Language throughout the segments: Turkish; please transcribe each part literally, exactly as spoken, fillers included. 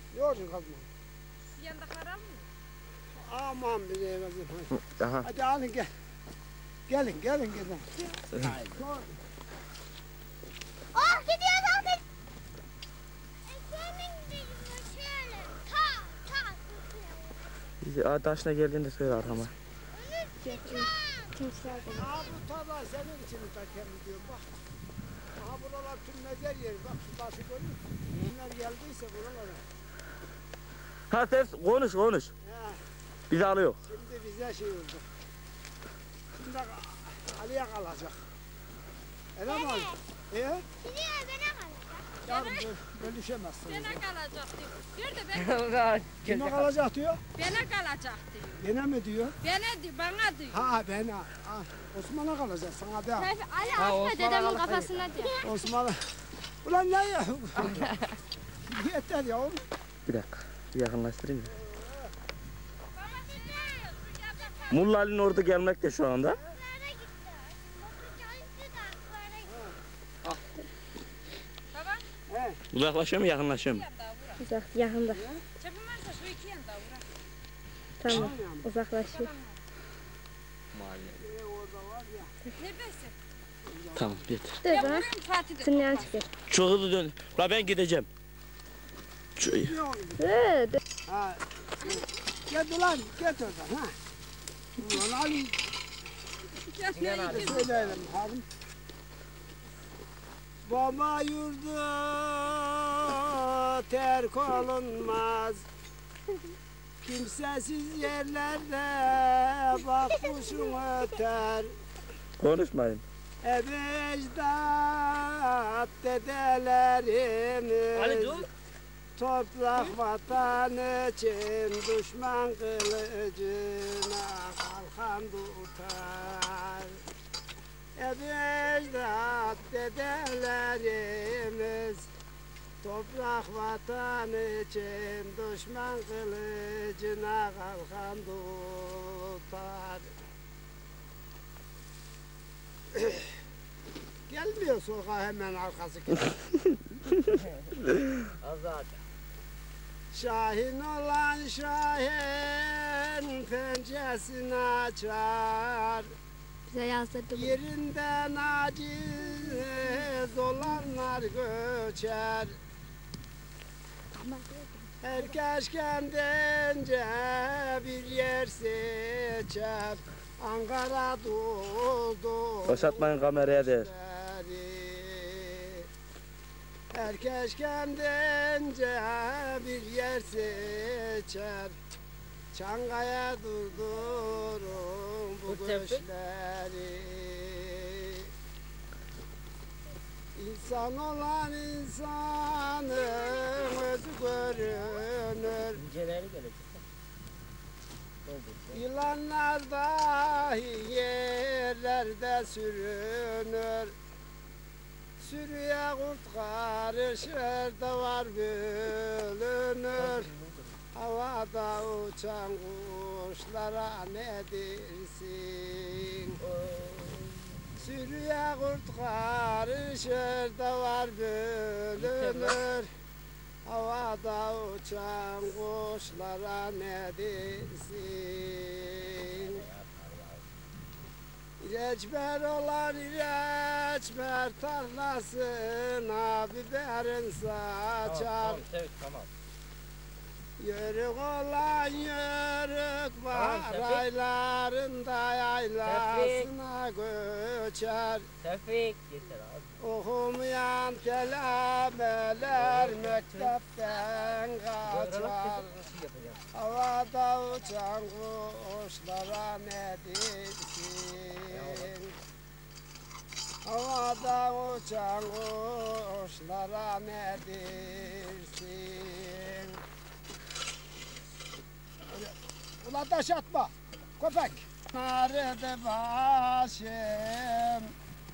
Yoğurdun kazma. Yandakiler almıyor. Aman bir eyvazım. Aha. Hadi alın gel. Gelin gelin gelin. Oh gidiyor zaten. Efendim gidiyor şöyle. Ta ta. Bizi taşına geldiğinde söyle arkama. Kimse almıyor. Aa bu tarla senin için takem diyor bak. Aha buralar tüm mezar yeri bak şu taşı görüyor musun? Kimler geldiyse buralara. Ha ters konuş konuş. Ya, Bizi alıyor. şimdi bize şey oldu. Şimdi Ali'ye kalacak. Öyle mi oldu? Ee? Gidiyor bana kalacak. Yavrum bölüşemezsin. Bana kalacak diyor. Diyor da ben Kime kalacak diyor? bana kalacak diyor. Gene mi diyor? Bana diyor, bana diyor. Ha ben ha. Osman'a kalacak sana da. Ali atma dedemin kafasına diyor. Osman'a. Ulan ne ya? Yeter ya oğlum. Bir dakika. Bir yakınlaştırayım mı? Baba dinle. Mulla Ali'nin orada gelmekte şu anda. Baba. He. Uzaklaşıyor mu yakınlaşıyor mu? Yanda vura. Uzak, yakında. Çapın varsa şu iki yanda vura. Tamam, uzaklaşıyor. Ee, orada var ya. Neredesin? Tamam yeter. Dur Ben bana, vurayım Fatih'de. sinyal çıkıyor. Çok hızlı dön. La ben gideceğim. Şu- Ne oldu? Dur, dur. Ha. Gel ulan git oradan ha. Ulan Ali Gel. söyleyelim hanım. Baba yurdu terk olunmaz. Kimsesiz yerlerde bak kuşun öter. Konuşmayın. Ebecdat dedelerimiz toprak vatan için düşman kılıcına kalkan tutar. Ebecdat dedelerimiz toprak vatan için düşman kılıcına kalkan tutar. Gelmiyor sokağa hemen arkası gibi. Azat. Şahin olan şahin pençesini açar. Bize yazdırdı bunu. Yerinden aciz olanlar göçer. Herkes kendince bir yer seçer. Ankara doldu. Başlatmayın kameraya der. Herkes kendince bir yer seçer. Çankaya durdurun bu göçleri. İnsan olan insanın özü görünür. İnceleri gelecek. Yılanlar dahi yerlerde sürünür. Sürüye kurt karışır da var bölünür. Havada uçan kuşlara ne dersin? Sürüye kurt karışır da var bölünür. Havada uçan kuşlara ne dersin? İreçber olan ireçber tarlasına biberin saçar. Evet tamam. Yörük olan yörük var Tamam, aylarında yaylasına göçer. Tevfik yeter abi. Okumayan telebeler mektepten kaçar. Havada uçan kuşlara ne dersin? Havada uçan kuşlara ne dersin? Ulan taş atma, köpek! Nerede başım?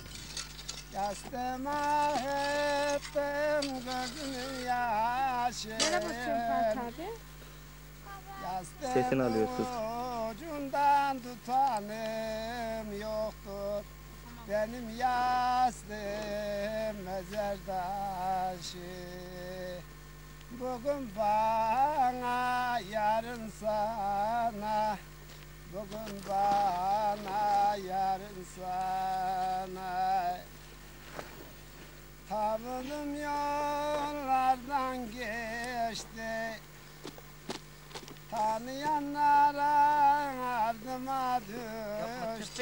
Yastıma ettim gözümün yaşı. Nereye basıyorsun Fatih abi? Sesini alıyorsun. Ucundan tutanım yoktur. Benim yastığım mezardaşı. Bugün bana, yarın sana. Bugün bana, yarın sana. Tanıdım yollardan geçti. Tanıyanlara ardıma düştü.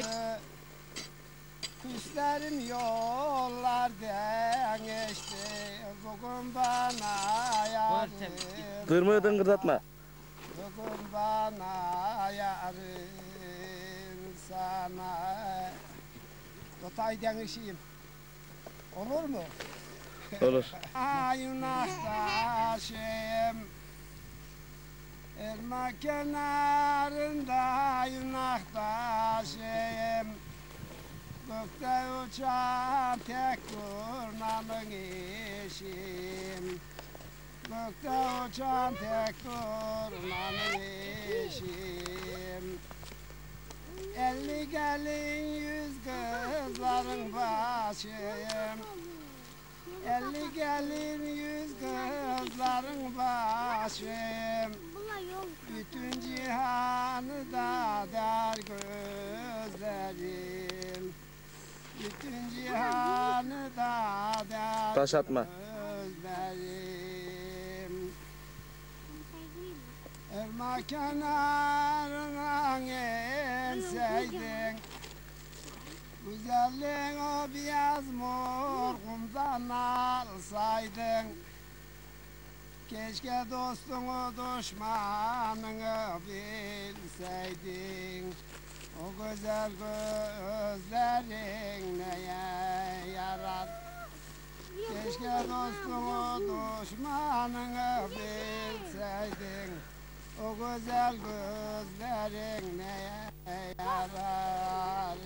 Kuşlarım yollardan geçti. Bugün bana yarın. Kırmızı dıngırdatma. Bugün bana yarın sana. Dotay denişeyim. Olur mu? Olur. Ayunaktaşım, elma kenarında ayunaktaşım. Gökte uçan tek kurnamın eşim. Gökte uçan tek kurnamın eşim. Elli gelin yüz kızların başım. Elli gelin yüz kızların başım. Bütün cihanı da der gözlerim. Bütün cihanı da der Taş atma. gözlerim. Elma kenarına gelseydin, güzelliğin o beyaz mor kumdan alsaydın. Keşke dostunu düşmanını bilseydin. O güzel gözlerin neye yarar? Keşke dostunu düşmanını bilseydin. O güzel gözlerin neye yarar?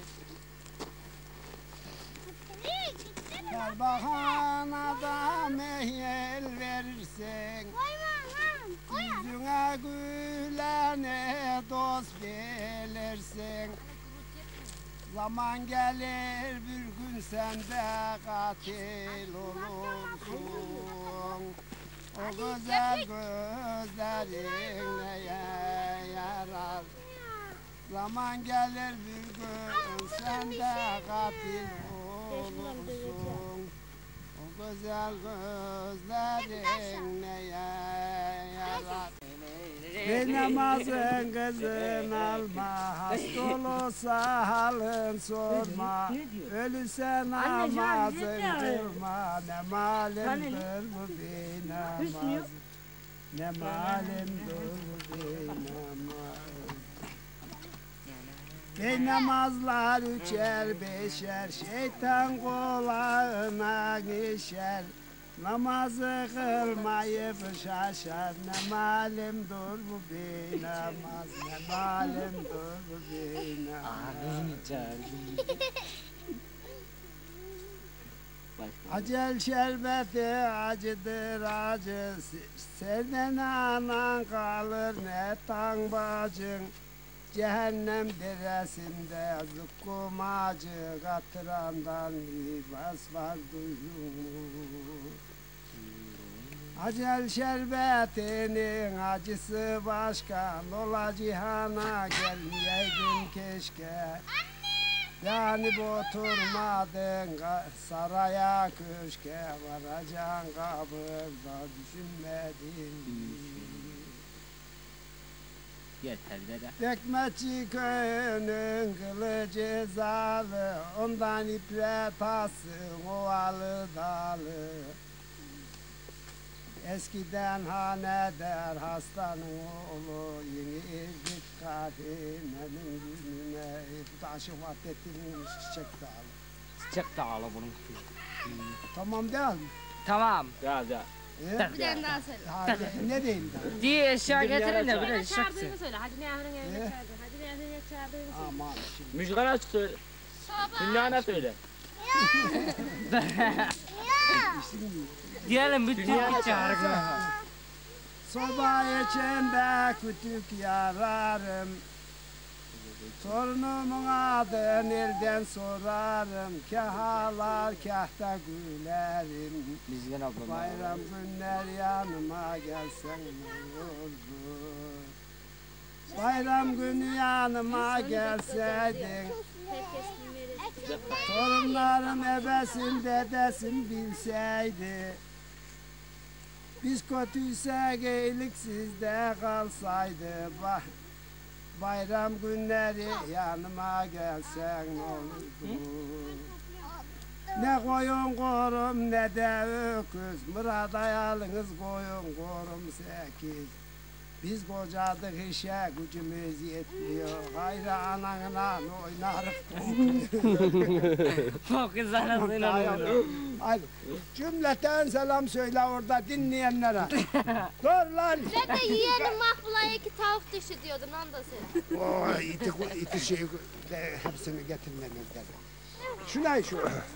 Her bahana da meyil verirsin. Yüzüne gülene dost bilirsin. Zaman gelir bir gün sen de katil olursun. O güzel gözlerin neye yarar? Zaman gelir bir gün sen de katil olursun. O güzel gözlerin neye yarar? Ve namazın kızın alma, hasta olursa halın sorma. Ölürse namazın kılma, ne malimdir bu bir namaz. Ne malimdir bu bir namaz. Ve namazlar üçer beşer, şeytan kulağına geçer. Namazı kılmayıp şaşar, ne malimdir bu bir namaz, ne malimdir bu bir namaz. Acel şerbeti acıdır acı, senden anan kalır ne tan bacın. Cehennem deresinde zıkkum acı, katırandan libas var duydun mu? Acel şerbetinin acısı başka, ola cihana gelmeyeydin keşke. Yanıp oturmadın saraya köşke, varacaksın kabırda düşünmedin. Yeter dede. Pekmezcİ köyünün kılıcı zalı, ondan iple tassın ovalı dalı. Eskiden hane der hastanın oğlu, yeni evlilik karimenin gününe. Taşı vahdetinin çiçek dağlı. Çiçek dağılı bunun. Tamam değil mi? Tamam. Ya ya. Ee? Bir tane daha söyle. Ha, ne diyeyim daha? Diye eşya getirin de bir de Ne eşek çağırdığını söyle. Hadi ne ahırın evine Ee? çağırdın. Hadi ne ahırın evine çağırdığını söyle. Aman şimdi. Müjgan açık söyle. Dünyana söyle. diyelim bir türkü çağırın. Soba içinde kütük yararım. Torunumun adını elden sorarım, kah ağlar kah da gülerim. Bizden ablam. Bayram günler yanıma gelsen ne olurdu? Bayram günü yanıma gelseydin, torunlarım ebesin dedesin bilseydi. Biz kötüysek iyilik sizde kalsaydı. Bah, bayram günleri yanıma gelsen ne olurdu? Ne koyun korum ne de öküz, Murat ayalınız koyun korum sekiz. Biz kocadık işe gücümüz yetmiyor, gayrı ananla oynarık. O kız anasıyla oynuyor. Hadi cümleten selam söyle orada dinleyenlere. Dur lan. Ben de yiyelim Makbula'ya iki tavuk dışı diyordun onu da sen. Oy iti, iti şey de hepsini getirmemezler. Şuna şu.